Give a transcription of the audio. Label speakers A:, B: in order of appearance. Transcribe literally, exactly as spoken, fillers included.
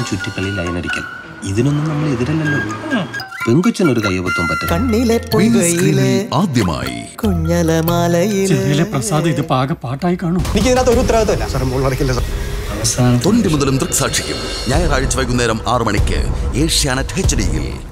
A: ചുറ്റിക്കളി ലൈനടിക്കൽ ഇതിനൊന്നും നമ്മൾ എതിരല്ലല്ലോ. പെങ്കൊച്ചിനൊരു കയ്യബദ്ധം പറ്റും.
B: കണ്ണിലെ പൊയ്കയിലെ
C: ആദ്യമായി
B: കുഞ്ഞലമാലയിലെ
D: പ്രസാദ് ഇത് പാക പാട്ടായി കാണും.
E: എനിക്ക് ഇതിനകത്ത് ഒരു ഉത്തരവാദിത്തമില്ല സാർ. മോൾ വരക്കില്ല സാർ.
C: തൊണ്ടി മുതലും ദൃക്സാക്ഷിക്കും ഞായറാഴ്ച വൈകുന്നേരം ആറു മണിക്ക് ഏഷ്യാനെറ്റ് എച്ച് ഡിയിൽ.